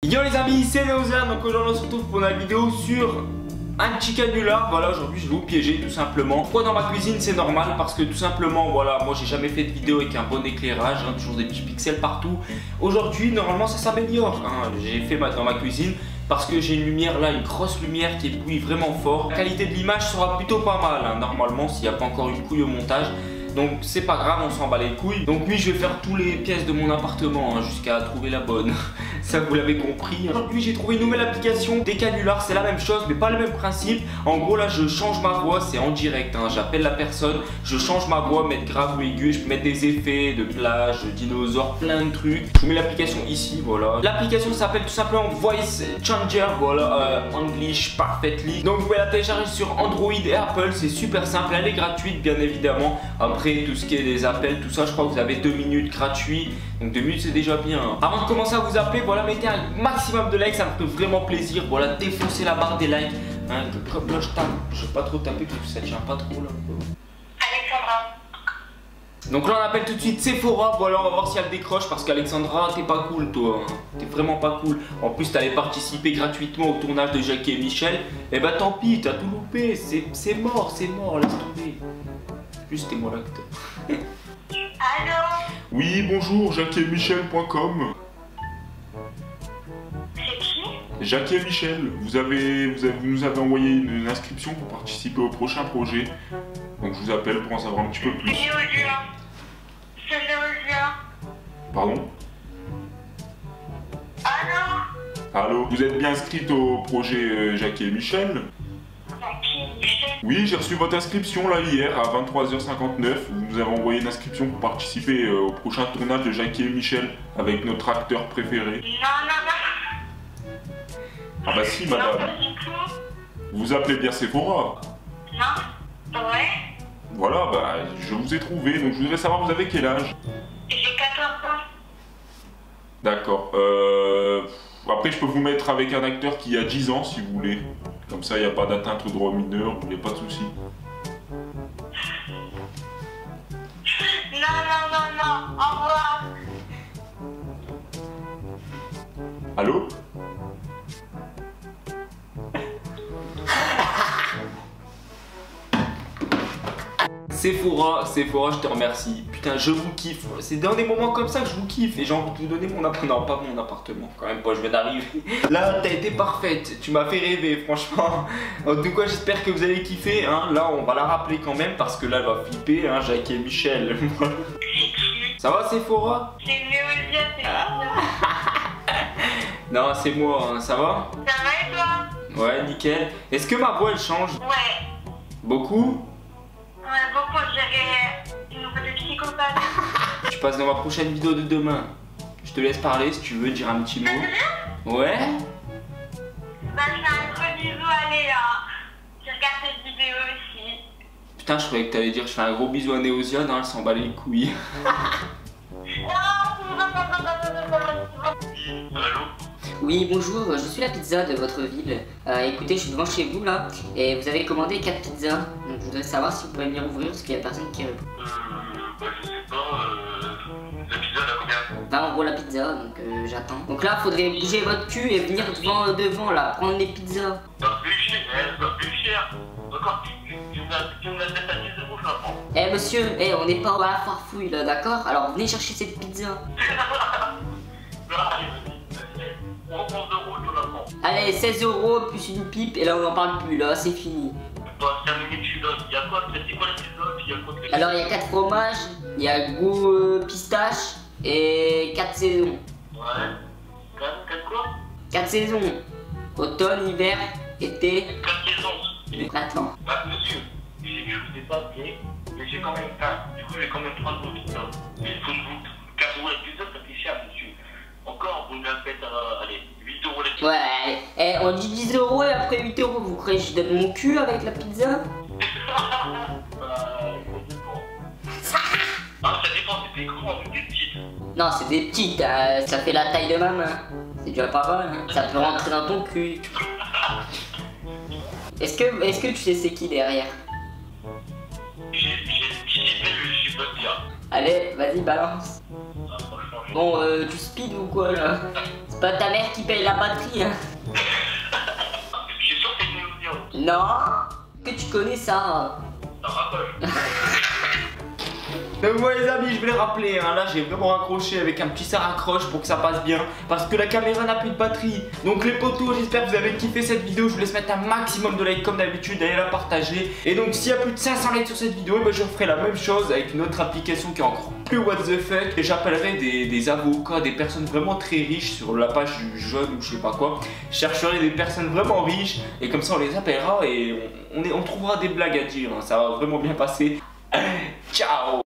Yo les amis, c'est Neozer, donc aujourd'hui on se retrouve pour une vidéo sur un petit canular. Voilà, aujourd'hui je vais vous piéger tout simplement. Pourquoi dans ma cuisine? C'est normal parce que tout simplement, voilà, moi j'ai jamais fait de vidéo avec un bon éclairage, hein, toujours des petits pixels partout. Aujourd'hui normalement ça s'améliore, hein. J'ai fait dans ma cuisine parce que j'ai une lumière là, une grosse lumière qui éblouit vraiment fort. La qualité de l'image sera plutôt pas mal, hein, normalement, s'il n'y a pas encore une couille au montage. Donc c'est pas grave, on s'en bat les couilles. Donc oui, je vais faire toutes les pièces de mon appartement, hein, jusqu'à trouver la bonne. Ça vous l'avez compris. Aujourd'hui j'ai trouvé une nouvelle application des canulars, c'est la même chose mais pas le même principe. En gros là je change ma voix, c'est en direct, hein. J'appelle la personne, je change ma voix, mettre grave ou aigu, je peux mettre des effets de plage, de dinosaures, plein de trucs. Je vous mets l'application ici, voilà. L'application s'appelle tout simplement Voice Changer, voilà, English Perfectly. Donc vous pouvez la télécharger sur Android et Apple, c'est super simple, elle est gratuite bien évidemment. Après tout ce qui est des appels, tout ça, je crois que vous avez 2 minutes gratuits. Donc 2 minutes c'est déjà bien. Avant de commencer à vous appeler, voilà, mettez un maximum de likes, ça me fait vraiment plaisir. Voilà, défoncez la barre des likes, hein, comme là je tape, je vais pas trop taper parce que ça tient pas trop là. Alexandra. Donc là on appelle tout de suite Sephora, voilà, on va voir si elle décroche parce qu'Alexandra t'es pas cool toi, hein. T'es vraiment pas cool. En plus t'allais participer gratuitement au tournage de Jackie et Michel. Et bah tant pis, t'as tout loupé, c'est mort, laisse tomber. Juste t'es moi l'acteur. Allô? Oui, bonjour, jacquieetmichel.com. C'est qui? Jackie et Michel, vous nous avez envoyé une inscription pour participer au prochain projet. Donc je vous appelle pour en savoir un petit peu plus. C'est Néosia. C'est Néosia. Pardon? Allô? Allô? Vous êtes bien inscrite au projet Jackie et Michel? Jackie, Michel. Oui, j'ai reçu votre inscription là hier à 23h59. Vous nous avez envoyé une inscription pour participer au prochain tournage de Jackie et Michel avec notre acteur préféré. Non. Ah bah si, Non, madame. pas du tout. Vous appelez bien Sephora? Non. Ouais. Voilà, bah je vous ai trouvé. Donc je voudrais savoir, vous avez quel âge? J'ai 14 ans. D'accord. Après, je peux vous mettre avec un acteur qui a 10 ans si vous voulez. Comme ça, il n'y a pas d'atteinte aux droits mineurs, il n'y a pas de souci. Non. Au revoir. Allô? Sephora, je te remercie. Putain, je vous kiffe. C'est dans des moments comme ça que je vous kiffe. Et j'ai envie de vous donner mon appartement. Non, pas mon appartement, quand même pas, je viens d'arriver. Là, t'as été parfaite. Tu m'as fait rêver, franchement. En tout cas, j'espère que vous allez kiffer. Hein. Là, on va la rappeler quand même parce que là, elle va flipper. Hein, Jackie et Michel. Ça va, Sephora? C'est Néosia, c'est Néosia. Non, c'est moi, hein. Ça va? Ça va et toi? Ouais, nickel. Est-ce que ma voix, elle change? Ouais. Beaucoup? Ouais, beaucoup, j'ai une nouvelle psychopathe. Tu passes dans ma prochaine vidéo de demain. Je te laisse parler si tu veux dire un petit mot. Ouais? Bah, je fais un gros bisou à Léa. Qui regarde cette vidéo aussi. Putain, je croyais que t'allais dire je fais un gros bisou à Néosia, non, elle s'en bat les couilles. Allô? Oui, bonjour, je suis la pizza de votre ville. Écoutez, je suis devant chez vous là, et vous avez commandé 4 pizzas. Donc je voudrais savoir si vous pouvez venir ouvrir parce qu'il n'y a personne qui répond. Bah je sais pas, la pizza elle a combien? 20 € la pizza, donc j'attends. Donc là, faudrait bouger votre cul et venir devant là, prendre les pizzas. Pas plus cher, D'accord, tu me la tête à 10 €, je la prends. Eh monsieur, on n'est pas à la farfouille là, d'accord? Alors venez chercher cette pizza. 11 €, je la prends. Allez, 16 € plus une pipe, et là on n'en parle plus, là, c'est fini. Dans 5 minutes, je suis là. Il y a quoi? C'est quoi la pizza? Puis il y a quoi? Alors il y a 4 fromages, il y a goût pistache et 4 saisons. Ouais. 4 quoi? 4 saisons. Automne, hiver, été, 4 saisons. printemps. Bah monsieur, je vous ai pas appelé, mais j'ai quand même faim. Du coup, je vais quand même prendre vos pizzas. Mais il faut vous 4 € la pizza, ça fait cher, monsieur. Encore, vous me la faites à, allez, 8 € la pizza. Ouais, on dit 10 € et après 8 €. Vous croyez que je donne mon cul avec la pizza? Ah, ça dépend, c'est des grands ou des petites. Non, c'est des petites, ça fait la taille de ma main. C'est déjà pas mal, hein. Ça peut rentrer dans ton cul. Est-ce que tu sais c'est qui derrière? Je sais pas dire. Allez, vas-y, balance. Ah, franchement, Bon, tu speed ou quoi là? C'est pas ta mère qui paye la batterie, hein. Je suis sûr que t'es venu me dire. Non. Que tu connais ça. Ça raccroche. Donc voilà les amis, je vais les rappeler, hein. Là j'ai vraiment raccroché avec un petit ça raccroche pour que ça passe bien, parce que la caméra n'a plus de batterie. Donc les potos, j'espère que vous avez kiffé cette vidéo. Je vous laisse mettre un maximum de likes comme d'habitude, allez la partager. Et donc s'il y a plus de 500 likes sur cette vidéo, je ferai la même chose avec une autre application qui est encore plus what the fuck. Et j'appellerai des avocats, des personnes vraiment très riches sur la page du jeune ou je sais pas quoi. Je chercherai des personnes vraiment riches et comme ça on les appellera et on trouvera des blagues à dire, hein. Ça va vraiment bien passer. Ciao.